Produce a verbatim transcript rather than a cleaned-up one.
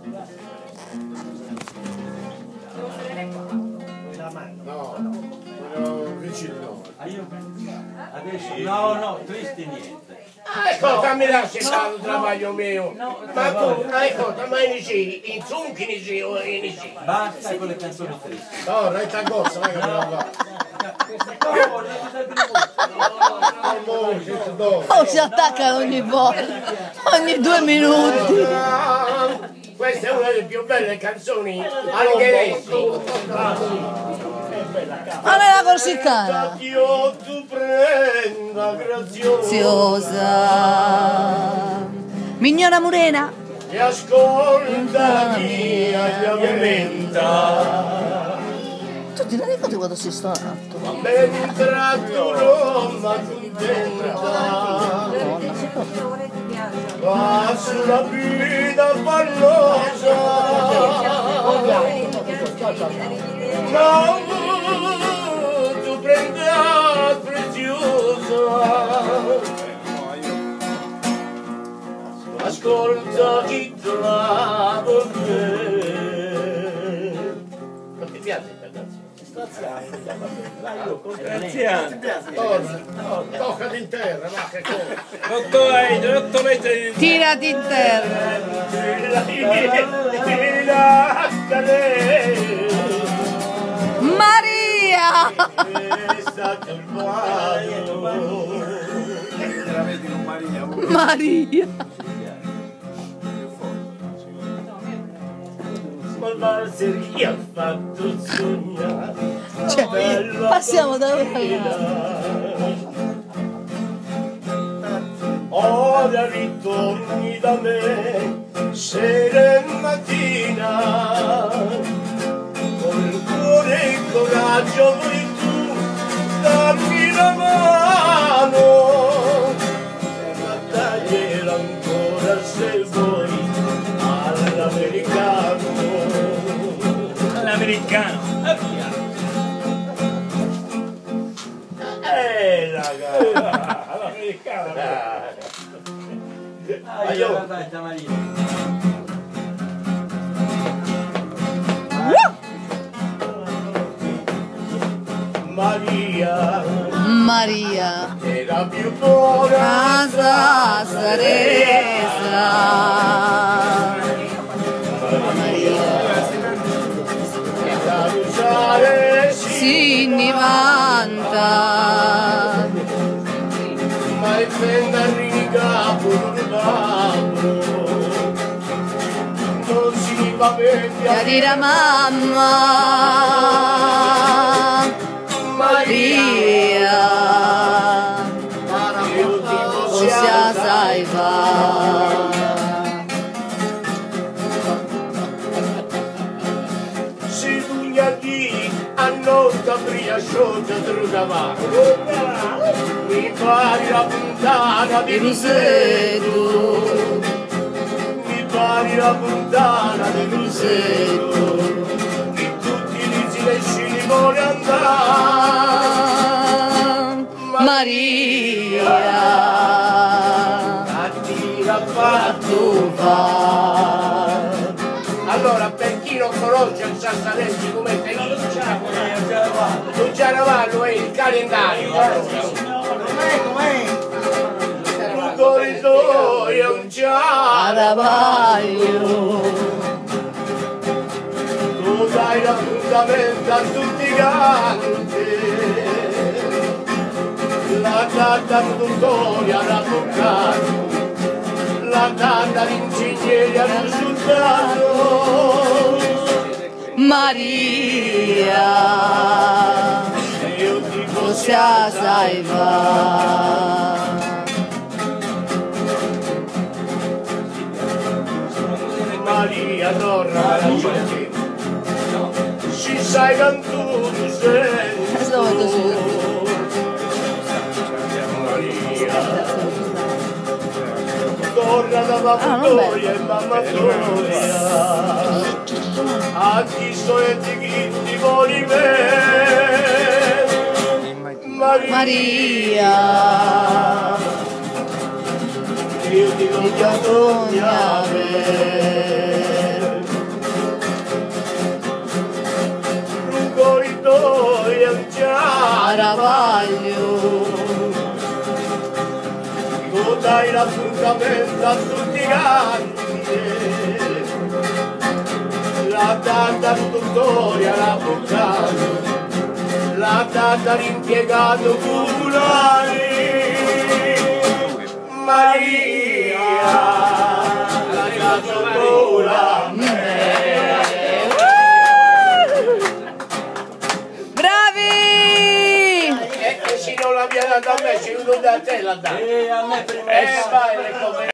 No, no, vicino no. Adesso no, no, tristi niente. Ecco, mi lasci fare il travaglio mio. Ma tu, ecco, ma inizi, in zunchi inizi o inizi. Basta con le canzoni tristi. No, retta cosa, non è che me la va. Oh, si attaccano ogni volta, ogni due minuti. Questa è una delle più belle canzoni algheresi. Ma non è la corsicana. Io tu prenda Graziosa. Mignona Murena. E ascolta chi alimenta. Tu ti rendi conto quando si sta atto? Mentre tu Roma contenta va sulla vita pallosa, no, tu prenda preziosa, ascolta chi trova te. Non ti piace questa canzone? Toccati in terra, va che cosa? otto lettere. Tirati in terra. Maria! Maria! Ma valzer chi ha fatto sognare? Cioè, passiamo da ora all'altra. Ora ritorni da me, sera e mattina, con il cuore e il coraggio vuoi tu darmi la mano, ma tagliela ancora se vuoi all'americano. All'americano. Eh, ragazzi, all'americano. Ah, io guarda Maria. Maria, Maria, era più buona casa saresa. che da usare Si ne vanta. ma il fenda riga pure babbo, non si va bene a dire a mamma Maria, io dico sia sai fa. si dugna di a notte bria sciolta trugavano, mi pari la puntana di Rosetto, mi pari la puntana di Rosetto, che tutti gli zilesci vuole andare. Maria, a dire ha fatto fare. Allora, per chi non conosce il Sassanensi come felice, non c'è Navallo è il calendario. Com'è, com'è? Un corridoio, un Caravaglio, tu dai l'appuntamento a tutti i canti, la data produttoria alla Boccano, la data l'ingegnere al risultato. Maria, Io dico sia sai fa. Maria torna alla gente, si sai cantu tu sei. Maria, torna da Vapotoria e Mammatoria, a chi so e di chi ti vuoi me. Maria, io ti voglio sognare. dai l'appuntamento a tutti quanti, la data di dottore alla portata, la data l'impiegato comunale, Maria, la dottora a me. Bravi! E se non l'abbiamo dato a me, ci venuto da te la data. E a me prima Eh, vai, le